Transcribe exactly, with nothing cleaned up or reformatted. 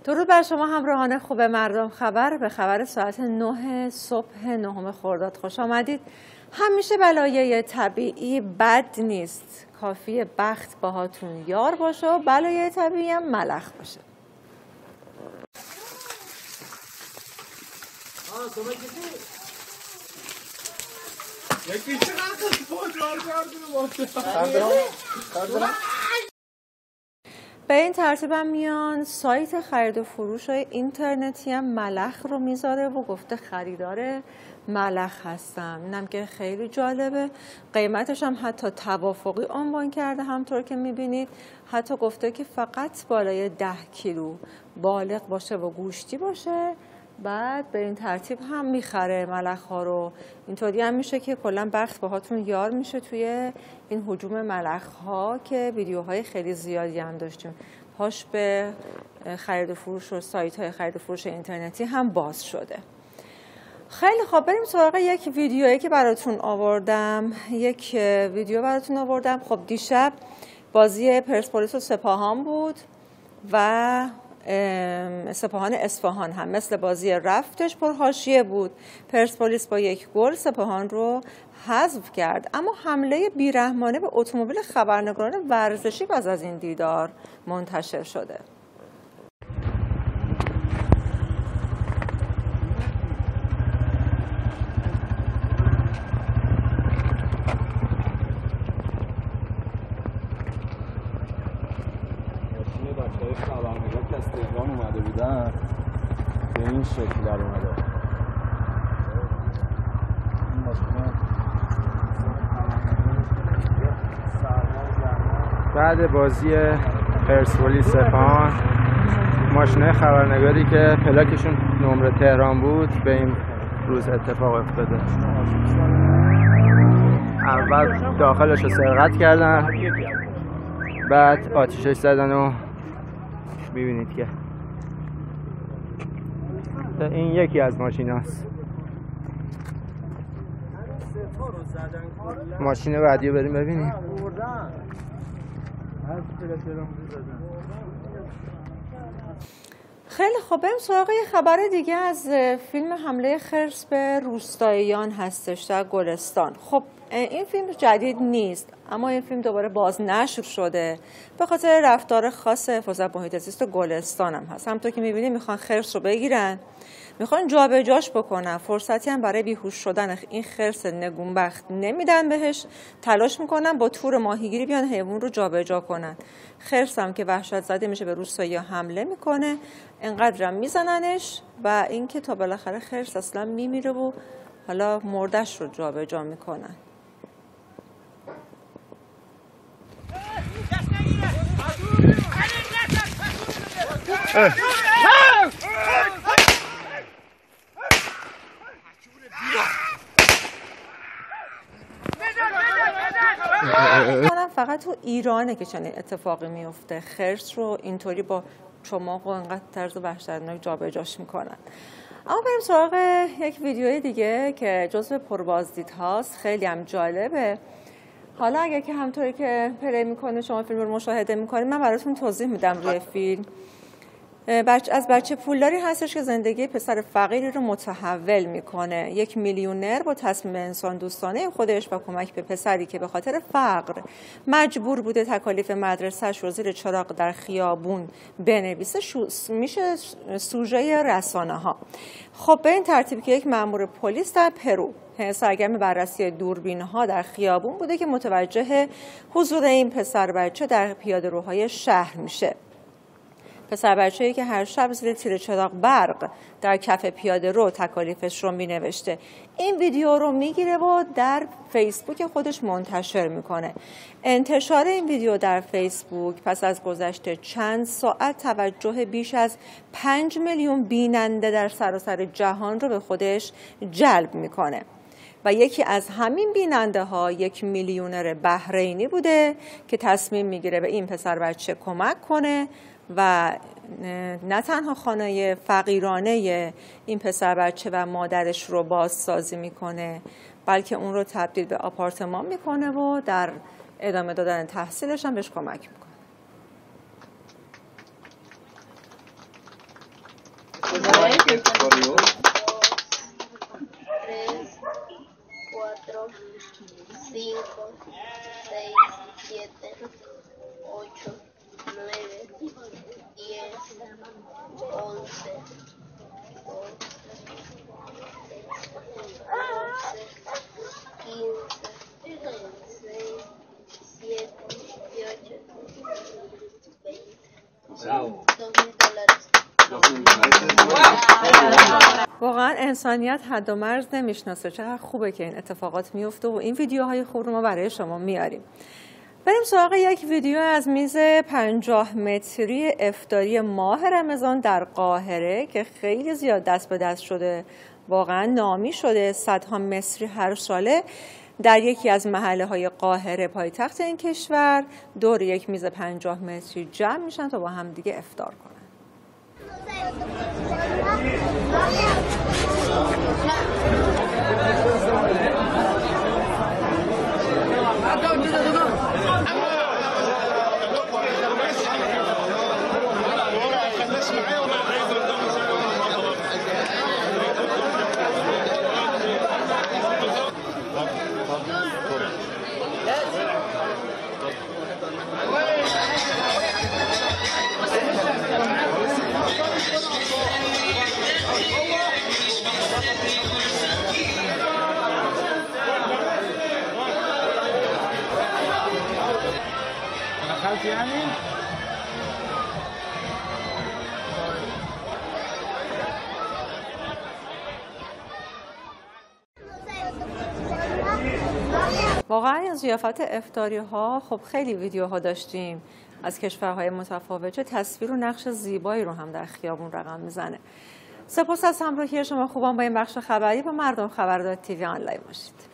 درود بر شما همراهان خوب مردم خبر. به خبر ساعت نه صبح نهم خرداد خوش آمدید. همیشه بلایای طبیعی بد نیست، کافیه بخت باهاتون یار باشه و بلایای طبیعی هم ملخ باشه. به این ترتیب هم میان سایت خرید و فروش های اینترنتی هم ملخ رو میذاره و گفته خریدار ملخ هستم. اینم که خیلی جالبه. قیمتش هم حتی توافقی عنوان کرده، همطور که میبینید. حتی گفته که فقط بالای ده کیلو بالغ باشه و گوشتی باشه. بعد به این ترتیب هم میخره ملخ ها رو. اینطوری هم میشه که کلا بخت باهاتون یار میشه توی این هجوم ملخ ها که ویدیوهای خیلی زیادی هم داشتیم. پاش به خرید و فروش و سایت های خرید و فروش اینترنتی هم باز شده. خیلی خب، بریم سراغ یک ویدیویی که براتون آوردم. یک ویدیو براتون آوردم. خب دیشب بازی پرسپولیس و سپاهان بود و سپاهان اصفهان هم مثل بازی رفتش پرحاشیه بود. پرسپولیس با یک گل سپاهان رو حذف کرد، اما حمله بیرحمانه به اتومبیل خبرنگاران ورزشی بعد از این دیدار منتشر شده. خبرنگار که از تهران اومده بودن به این شکل در اومده. بعد بازی پرسپولیس سپاهان، ماشینای خبرنگاری که پلاکشون نمره تهران بود به این روز اتفاق افتاده. اول داخلش رو سرقت کردن، بعد آتیشش زدن و میبینید که این یکی از ماشین هست. ماشین بعدی رو بریم ببینیم. خیلی خوب، بریم سراغ یه خبر دیگه از فیلم حمله خرس به روستاییان هستش در گلستان. خب این فیلم جدید نیست، اما این فیلم دوباره بازنشر شده به خاطر رفتار خاص حفاظت محیط زیست گلستان هم هست. همونطور که می‌بینید میخوان خرس رو بگیرن، میخوان جابجاش بکنن، فرصتی هم برای بیهوش شدن این خرس نگونبخت نمیدن بهش، تلاش میکنن با تور ماهیگیری بیان حیوان رو جابجا کنن. خرس هم که وحشت زده میشه به روستایی حمله میکنه، انقدرم میزننش و اینکه تا بالاخره خرس اصلا میمیره و حالا مردش رو جابجا میکنن. فقط تو ایرانه که چنین اتفاقی میفته، خرس رو اینطوری با چماق و انقدر طرز وحشتناک جابجاش میکنن. اما بریم سراغ یک ویدیوی دیگه که جزو پربازدیدهاست، خیلی هم جالبه. حالا اگر که همطوری که پلی میکنه شما فیلم رو مشاهده میکنید، من براتون توضیح میدم روی فیلم. بچ... از بچه پولداری هستش که زندگی پسر فقیری رو متحول میکنه. یک میلیونر با تصمیم انسان دوستانه خودش و کمک به پسری که به خاطر فقر مجبور بوده تکالیف مدرسه‌اش رو زیر چراغ در خیابون بنویسه شو... میشه سوژه رسانه ها. خب به این ترتیب که یک مأمور پلیس در پرو سرگرم بررسی دوربین ها در خیابون بوده که متوجه حضور این پسر بچه در پیاده‌روهای شهر میشه. پسر بچه‌ای که هر شب زیر تیر چراغ برق در کف پیاده رو تکالیفش رو می‌نوشته. این ویدیو رو میگیره و در فیسبوک خودش منتشر میکنه. انتشار این ویدیو در فیسبوک پس از گذشت چند ساعت توجه بیش از پنج میلیون بیننده در سراسر جهان رو به خودش جلب میکنه. و یکی از همین بیننده ها یک میلیونر بحرینی بوده که تصمیم میگیره به این پسر بچه کمک کنه و نه تنها خانه فقیرانه این پسر بچه و مادرش رو بازسازی میکنه، بلکه اون رو تبدیل به آپارتمان میکنه و در ادامه دادن تحصیلش هم بهش کمک میکنه. cinco, seis, siete, ocho, nueve, diez, once, doce, quince, dieciséis, diecisiete, dieciocho, veinte. Dos mil dólares. واقعا انسانیت حد و مرز نمیشناسه. چقدر خوبه که این اتفاقات میفته و این ویدیوهای خوب رو ما برای شما میاریم. بریم سراغ یک ویدیو از میز پنجاه متری افطاری ماه رمضان در قاهره که خیلی زیاد دست به دست شده، واقعا نامی شده. صدها مصری هر ساله در یکی از محله های قاهره پایتخت این کشور دور یک میز پنجاه متری جمع میشن تا با هم دیگه افطار کنن. واقعا این ضیافت افطاری ها خب خیلی ویدیوها داشتیم از کشورهای متفاوت، چه تصویر و نقش زیبایی رو هم در خیابون رقم میزنه. سپاس از همراهی شما خوبان با این بخش خبری با مردم خبردار تیوی آنلاین باشید.